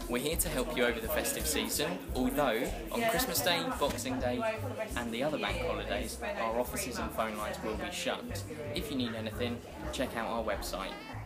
We're here to help you over the festive season, although on Christmas Day, Boxing Day and the other bank holidays, our offices and phone lines will be shut. If you need anything, check out our website.